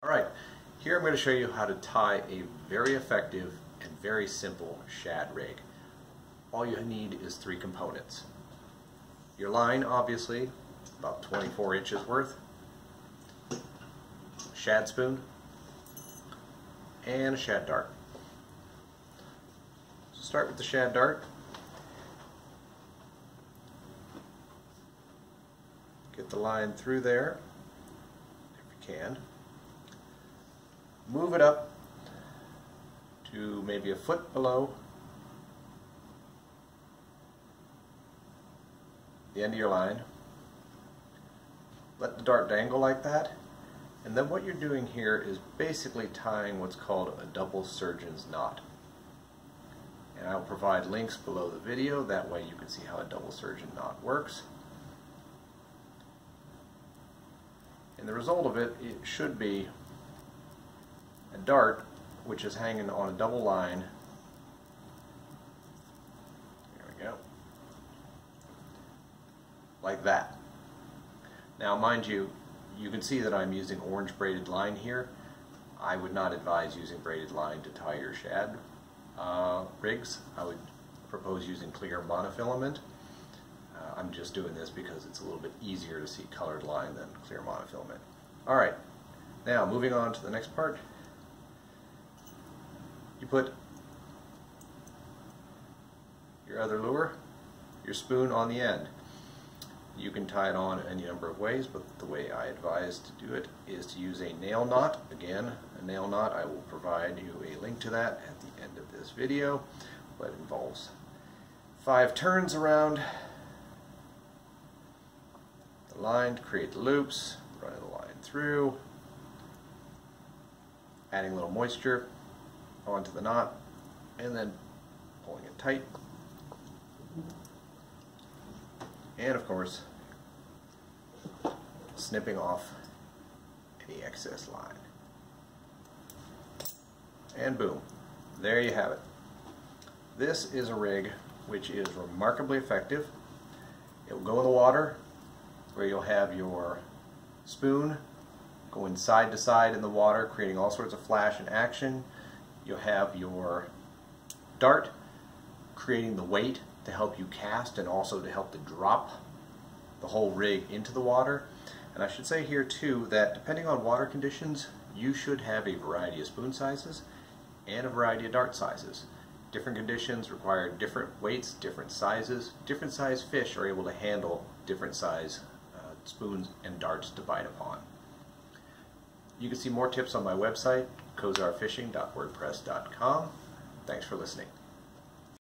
Alright, here I'm going to show you how to tie a very effective and very simple shad rig. All you need is 3 components. Your line, obviously, about 24 inches worth, a shad spoon, and a shad dart. So start with the shad dart. Get the line through there, if you can. Move it up to maybe a foot below the end of your line. Let the dart dangle like that, and then what you're doing here is basically tying what's called a double surgeon's knot. And I'll provide links below the video, that way you can see how a double surgeon knot works. And the result of it should be a dart which is hanging on a double line. There we go. Like that. Now mind you, you can see that I'm using orange braided line here. I would not advise using braided line to tie your shad rigs. I would propose using clear monofilament. I'm just doing this because it's a little bit easier to see colored line than clear monofilament. Alright, now moving on to the next part. You put your other lure, your spoon on the end. You can tie it on any number of ways, but the way I advise to do it is to use a nail knot. Again, a nail knot, I will provide you a link to that at the end of this video, but it involves 5 turns around the line to create the loops, running the line through, adding a little moisture onto the knot, and then pulling it tight, and of course snipping off any excess line. And boom, there you have it. This is a rig which is remarkably effective. It will go in the water where you'll have your spoon going side to side in the water, creating all sorts of flash and action. You'll have your dart creating the weight to help you cast and also to help to drop the whole rig into the water. And I should say here too that depending on water conditions, you should have a variety of spoon sizes and a variety of dart sizes. Different conditions require different weights, different sizes. Different size fish are able to handle different size spoons and darts to bite upon. You can see more tips on my website, kozarfishing.wordpress.com. Thanks for listening.